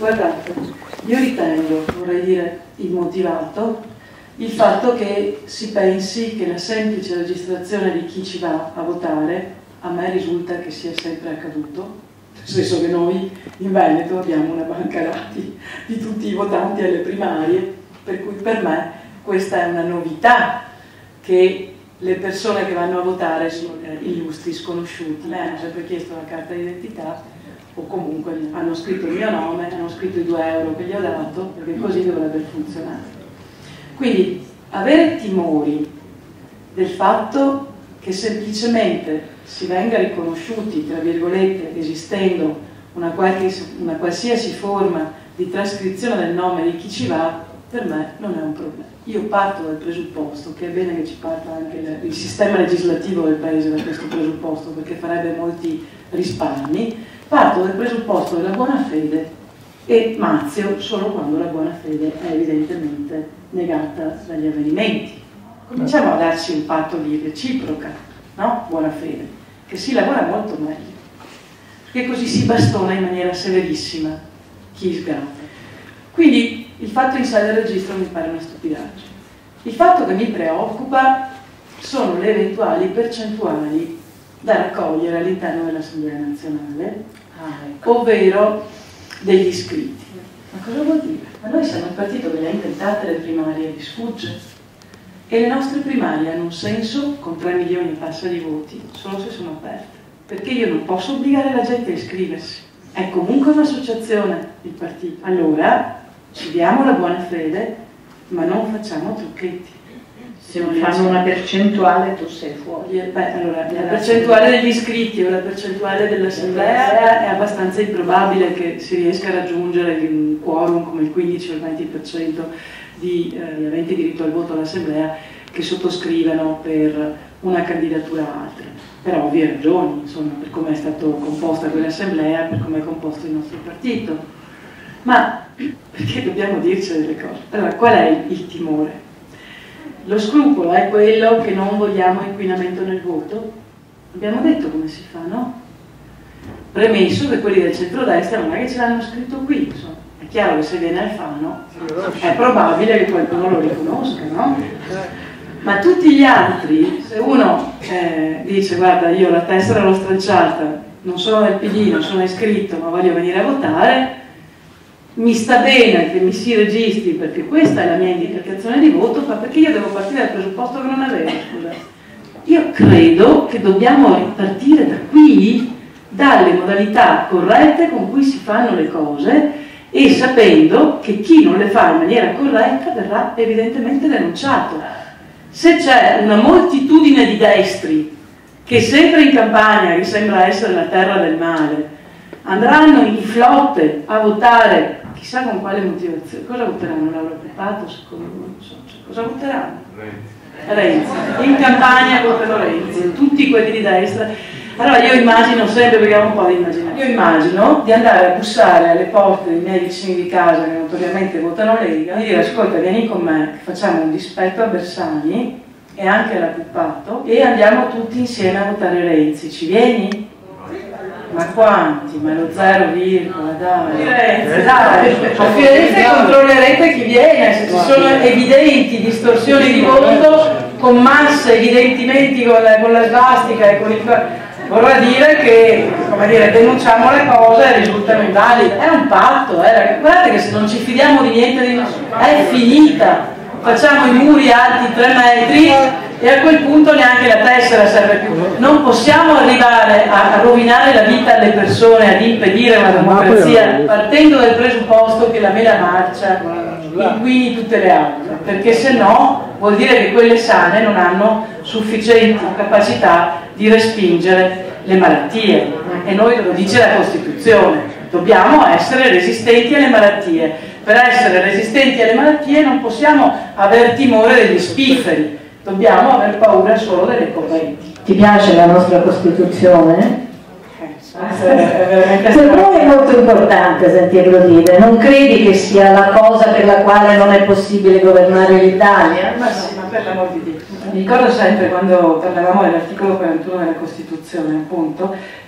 Guardate, io ritengo, vorrei dire immotivato, il fatto che si pensi che la semplice registrazione di chi ci va a votare, a me risulta che sia sempre accaduto, nel senso che noi in Veneto abbiamo una banca dati di tutti i votanti alle primarie, per cui per me questa è una novità, che le persone che vanno a votare sono illustri sconosciuti. Me hanno sempre chiesto la carta d'identità o comunque hanno scritto il mio nome, hanno scritto i 2 euro che gli ho dato, perché così dovrebbe funzionare. Quindi avere timori del fatto che semplicemente si venga riconosciuti, tra virgolette, esistendo una qualsiasi forma di trascrizione del nome di chi ci va, per me non è un problema. Io parto dal presupposto, che è bene che ci parta anche il sistema legislativo del Paese da questo presupposto, perché farebbe molti risparmi, parto dal presupposto della buona fede e mazio solo quando la buona fede è evidentemente negata dagli avvenimenti. Cominciamo a darci un patto di reciproca, no? Buona fede, che si lavora molto meglio, perché così si bastona in maniera severissima chi sgrava. Quindi il fatto in sé del registro mi pare una stupidaggine. Il fatto che mi preoccupa sono le eventuali percentuali da raccogliere all'interno dell'Assemblea nazionale, ovvero degli iscritti. Ma cosa vuol dire? Ma noi siamo il partito che le ha inventate le primarie, vi sfugge? E le nostre primarie hanno un senso con 3 milioni e passa di voti solo se sono aperte, perché io non posso obbligare la gente a iscriversi, è comunque un'associazione il partito. Allora ci diamo la buona fede, ma non facciamo trucchetti. Se non fanno una percentuale tu sei fuori. Allora, la percentuale degli iscritti o la percentuale dell'assemblea è abbastanza improbabile che si riesca a raggiungere un quorum come il 15 o il 20% di aventi diritto al voto all'assemblea che sottoscrivano per una candidatura o altra, per ovvie ragioni, insomma, per come è stato composta quell'assemblea, per come è composto il nostro partito. Ma perché dobbiamo dirci delle cose? Allora, qual è il timore? Lo scrupolo è quello che non vogliamo inquinamento nel voto? Abbiamo detto come si fa, no? Premesso che quelli del centrodestra non è che ce l'hanno scritto qui, insomma. È chiaro che se viene Alfano è probabile che qualcuno lo riconosca, no? Ma tutti gli altri, se uno dice guarda io la tessera l'ho stracciata, non sono del PD, non sono iscritto ma voglio venire a votare, mi sta bene che mi si registri perché questa è la mia indicazione di voto, ma perché io devo partire dal presupposto che non è vero, scusa. Io credo che dobbiamo ripartire da qui, dalle modalità corrette con cui si fanno le cose e sapendo che chi non le fa in maniera corretta verrà evidentemente denunciato. Se c'è una moltitudine di destri che sempre in Campania, che sembra essere la terra del male, andranno in flotte a votare, chissà con quale motivazione. Cosa voteranno? Laura Puppato, secondo me? Non so. Cosa voteranno? Renzi. In Campania votano Renzi, tutti quelli di destra. Allora io immagino sempre, perché ho un po' di immaginazione, io immagino di andare a bussare alle porte dei miei vicini di casa che notoriamente votano Lega e dire ascolta vieni con me, facciamo un dispetto a Bersani e anche alla Puppato e andiamo tutti insieme a votare Renzi, ci vieni? Ma quanti? Ma lo 0, dai. A Firenze controllerete chi viene, se ci sono evidenti distorsioni di voto con masse, evidentimenti con la svastica e con il... Vorrà dire che, come dire, denunciamo le cose e risultano invalide. È un patto, guardate che se non ci fidiamo di niente di nessuno, è finita. Facciamo i muri alti 3 metri e a quel punto neanche la tessera serve più. Non possiamo arrivare a rovinare la vita alle persone, ad impedire una democrazia partendo dal presupposto che la mela marcia inquini tutte le altre, perché se no vuol dire che quelle sane non hanno sufficienti capacità di respingere le malattie e noi lo dice la Costituzione, dobbiamo essere resistenti alle malattie. Per essere resistenti alle malattie non possiamo aver timore degli spifferi, dobbiamo aver paura solo delle correnti. Ti piace la nostra Costituzione? Per noi è molto importante sentirlo dire, non credi che sia la cosa per la quale non è possibile governare l'Italia? Ma sì, ma per l'amor di Dio. Mi ricordo sempre quando parlavamo dell'articolo 41 della Costituzione, appunto,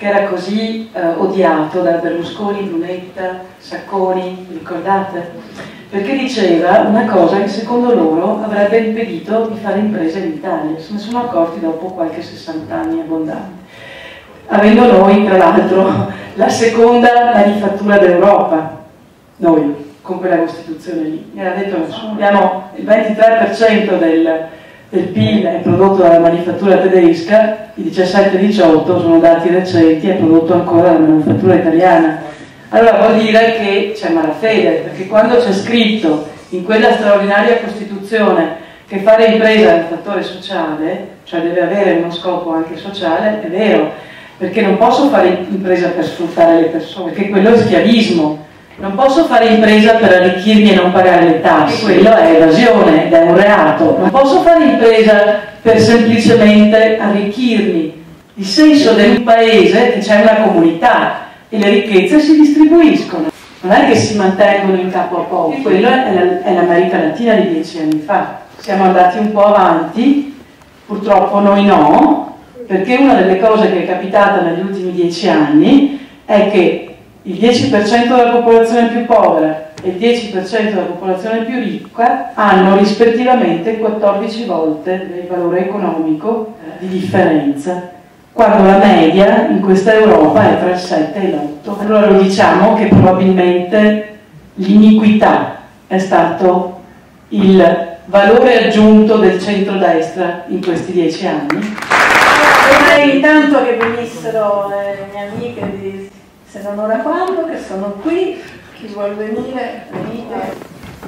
che era così odiato da Berlusconi, Brunetta, Sacconi, ricordate? Perché diceva una cosa che secondo loro avrebbe impedito di fare imprese in Italia. Se ne sono accorti dopo qualche 60 anni abbondanti. Avendo noi, tra l'altro, la seconda manifattura d'Europa, noi, con quella Costituzione lì. Mi era detto nessuno. Abbiamo il 23% del PIL è prodotto dalla manifattura tedesca, i 17-18 sono dati recenti, è prodotto ancora dalla manifattura italiana. Allora vuol dire che c'è malafede, perché quando c'è scritto in quella straordinaria Costituzione che fare impresa è un fattore sociale, cioè deve avere uno scopo anche sociale, è vero, perché non posso fare impresa per sfruttare le persone, perché quello è schiavismo. Non posso fare impresa per arricchirmi e non pagare le tasse, quello è evasione ed è un reato. Non posso fare impresa per semplicemente arricchirmi. Il senso di un paese è che c'è una comunità e le ricchezze si distribuiscono, non è che si mantengono in capo a pochi. Quello è l'America Latina di 10 anni fa. Siamo andati un po' avanti, purtroppo noi no, perché una delle cose che è capitata negli ultimi 10 anni è che il 10% della popolazione più povera e il 10% della popolazione più ricca hanno rispettivamente 14 volte il valore economico di differenza, quando la media in questa Europa è tra il 7 e l'8. Allora lo diciamo che probabilmente l'iniquità è stato il valore aggiunto del centrodestra in questi 10 anni. Vorrei intanto che venissero le mie amiche di Se non ora quando, che sono qui, chi vuol venire, venite.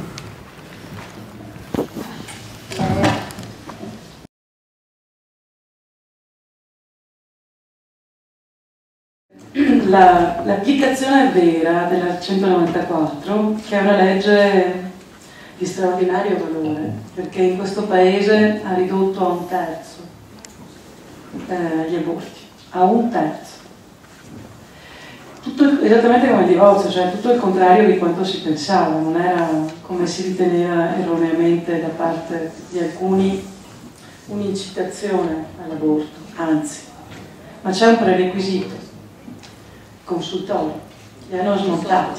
L'applicazione vera della 194, che è una legge di straordinario valore, perché in questo paese ha ridotto a 1/3 gli aborti, a 1/3. Tutto esattamente come il divorzio, cioè tutto il contrario di quanto si pensava, non era come si riteneva erroneamente da parte di alcuni un'incitazione all'aborto, anzi, ma c'è un prerequisito, consultorio, li hanno smontati.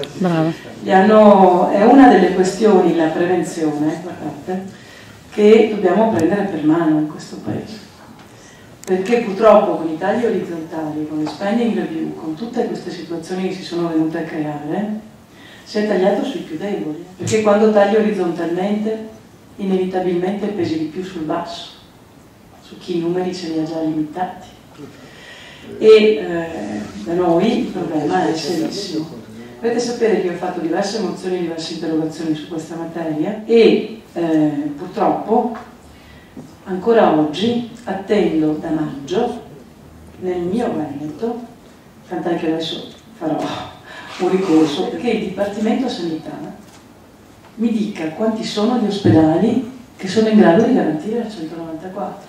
È una delle questioni, la prevenzione, guardate, che dobbiamo prendere per mano in questo paese. Perché purtroppo con i tagli orizzontali, con le spending review, con tutte queste situazioni che si sono venute a creare, si è tagliato sui più deboli. Perché quando tagli orizzontalmente, inevitabilmente pesi di più sul basso, su chi i numeri ce li ha già limitati. E da noi il problema è serissimo. Dovete sapere che ho fatto diverse mozioni, diverse interrogazioni su questa materia e purtroppo ancora oggi attendo da maggio nel mio Veneto, tant'è che adesso farò un ricorso, perché il Dipartimento Sanità mi dica quanti sono gli ospedali che sono in grado di garantire la 194.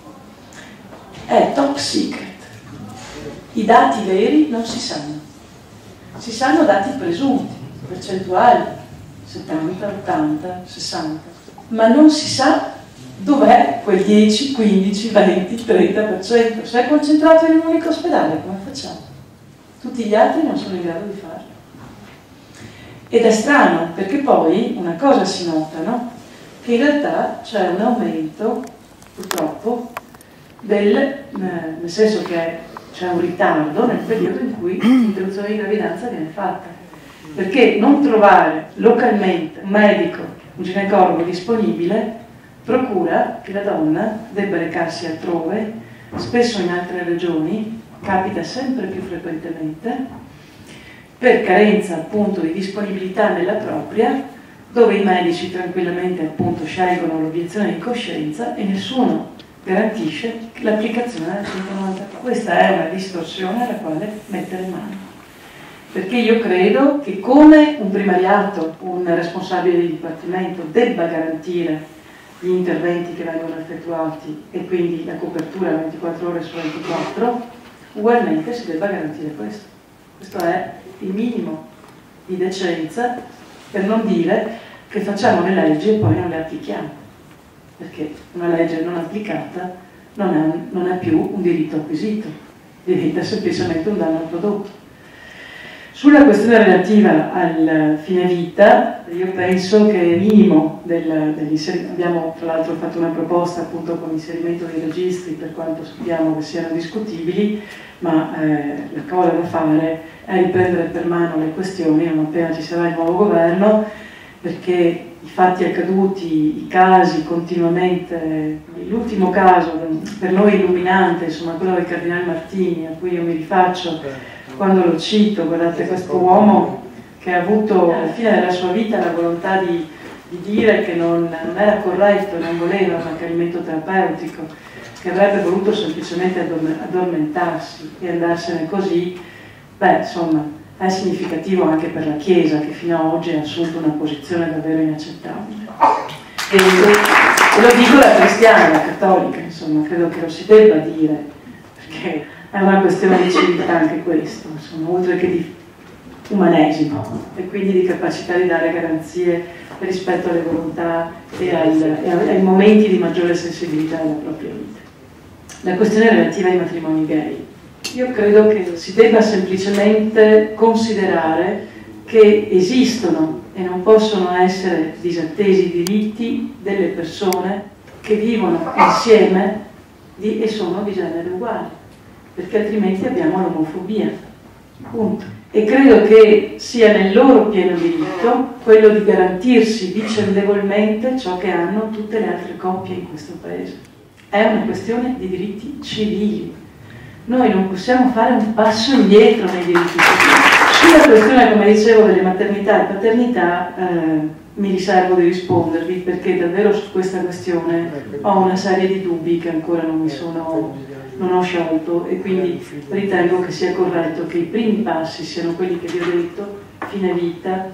È top secret. I dati veri non si sanno. Si sanno dati presunti, percentuali, 70, 80, 60, ma non si sa dov'è quel 10, 15, 20, 30%? Se è concentrato in un unico ospedale, come facciamo? Tutti gli altri non sono in grado di farlo. Ed è strano, perché poi una cosa si nota, no? Che in realtà c'è un aumento, purtroppo, nel senso che c'è un ritardo nel periodo in cui l'interruzione di gravidanza viene fatta. Perché non trovare localmente un medico, un ginecologo disponibile, procura che la donna debba recarsi altrove, spesso in altre regioni, capita sempre più frequentemente, per carenza appunto di disponibilità nella propria, dove i medici tranquillamente appunto scelgono l'obiezione di coscienza e nessuno garantisce l'applicazione della 194. Questa è una distorsione alla quale mettere mano. Perché io credo che come un primariato, un responsabile di dipartimento debba garantire gli interventi che vengono effettuati e quindi la copertura 24 ore su 24, ugualmente si debba garantire questo. Questo è il minimo di decenza, per non dire che facciamo le leggi e poi non le applichiamo, perché una legge non applicata non è più un diritto acquisito, diventa semplicemente un danno al prodotto. Sulla questione relativa al fine vita, io penso che il minimo dell'inserimento, abbiamo tra l'altro fatto una proposta appunto con l'inserimento dei registri, per quanto sappiamo che siano discutibili, ma la cosa da fare è riprendere per mano le questioni non appena ci sarà il nuovo governo, perché i fatti accaduti, i casi continuamente, l'ultimo caso per noi illuminante, insomma quello del Cardinale Martini, a cui io mi rifaccio quando lo cito, guardate, questo uomo che ha avuto alla fine della sua vita la volontà di dire che non era corretto, non voleva un accanimento terapeutico, che avrebbe voluto semplicemente addormentarsi e andarsene così, beh, insomma, è significativo anche per la Chiesa, che fino ad oggi ha assunto una posizione davvero inaccettabile. E lo dico da cristiana, da cattolica, insomma, credo che lo si debba dire, perché è una questione di civiltà anche questo, insomma, oltre che di umanesimo, e quindi di capacità di dare garanzie rispetto alle volontà e ai momenti di maggiore sensibilità della propria vita. La questione relativa ai matrimoni gay. Io credo che si debba semplicemente considerare che esistono e non possono essere disattesi i diritti delle persone che vivono insieme e sono di genere uguale, perché altrimenti abbiamo l'omofobia, punto. E credo che sia nel loro pieno diritto quello di garantirsi vicendevolmente ciò che hanno tutte le altre coppie in questo paese. È una questione di diritti civili. Noi non possiamo fare un passo indietro nei diritti civili. Sulla questione, come dicevo, delle maternità e paternità, mi riservo di rispondervi, perché davvero su questa questione ho una serie di dubbi che ancora non ho sciolto, e quindi ritengo che sia corretto che i primi passi siano quelli che vi ho detto: fine vita,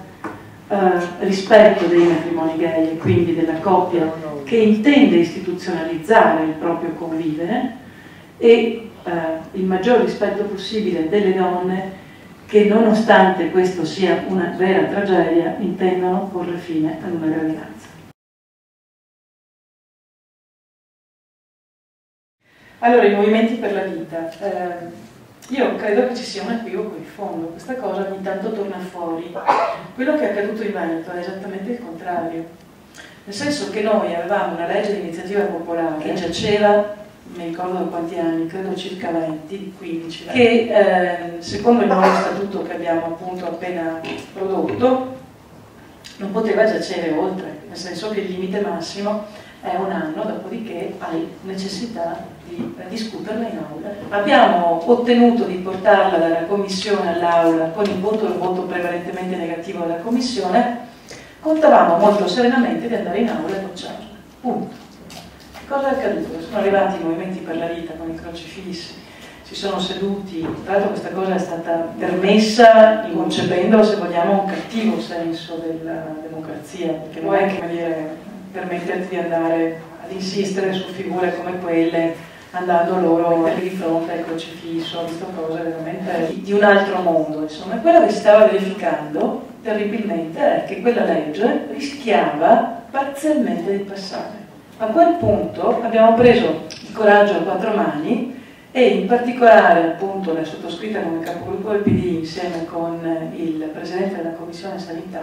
rispetto dei matrimoni gay e quindi della coppia che intende istituzionalizzare il proprio convivere, e il maggior rispetto possibile delle donne che, nonostante questo sia una vera tragedia, intendono porre fine ad una gravidanza. Allora, i movimenti per la vita. Io credo che ci sia un equivoco di fondo, questa cosa ogni tanto torna fuori. Quello che è accaduto in Veneto è esattamente il contrario, nel senso che noi avevamo una legge di iniziativa popolare che giaceva, mi ricordo da quanti anni, credo circa 20, 15, che secondo il nuovo statuto che abbiamo appunto appena prodotto non poteva giacere oltre, nel senso che il limite massimo è 1 anno, dopodiché hai necessità di discuterla in aula. Abbiamo ottenuto di portarla dalla Commissione all'aula con il voto prevalentemente negativo della Commissione. Contavamo molto serenamente di andare in aula e bocciarla. Punto. Cosa è accaduto? Sono arrivati i movimenti per la vita con i crocifissi, si sono seduti, tra l'altro questa cosa è stata permessa concependo, se vogliamo, un cattivo senso della democrazia, perché non è che, come dire, permetterti di andare ad insistere su figure come quelle andando loro di fronte al crocifisso, ho visto cose veramente di un altro mondo, insomma. E quello che si stava verificando terribilmente è che quella legge rischiava parzialmente di passare. A quel punto abbiamo preso il coraggio a 4 mani e in particolare appunto la sottoscritta come capogruppo del PD insieme con il presidente della commissione sanità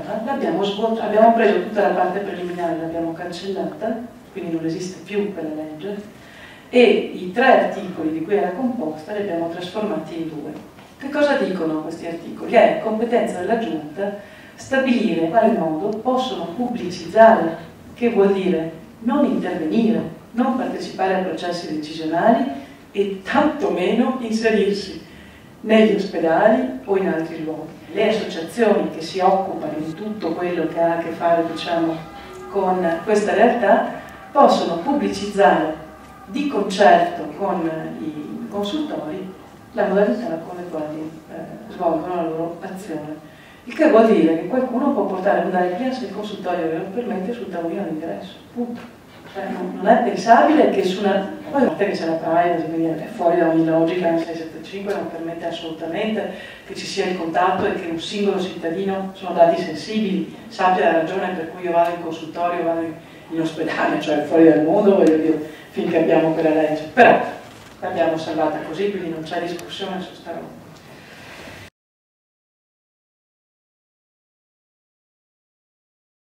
abbiamo preso tutta la parte preliminare, l'abbiamo cancellata, quindi non esiste più quella legge, e i 3 articoli di cui era composta li abbiamo trasformati in 2. Che cosa dicono questi articoli? È competenza della Giunta stabilire in quale modo possono pubblicizzare, che vuol dire non intervenire, non partecipare a processi decisionali e tantomeno inserirsi negli ospedali o in altri luoghi. Le associazioni che si occupano di tutto quello che ha a che fare, diciamo, con questa realtà possono pubblicizzare di concerto con i consultori la modalità con le quali svolgono la loro azione. Il che vuol dire che qualcuno può andare prima se il consultorio ve lo permette sul tavolino d'ingresso, punto. Cioè, non è pensabile che su una... Poi a parte che c'è la privacy, quindi è fuori da ogni logica, il 675 non permette assolutamente che ci sia il contatto e che un singolo cittadino, sono dati sensibili, sappia la ragione per cui io vado in consultorio, vado in ospedale, cioè fuori dal mondo, voglio dire, finché abbiamo quella legge. Però l'abbiamo salvata così, quindi non c'è discussione su sta roba.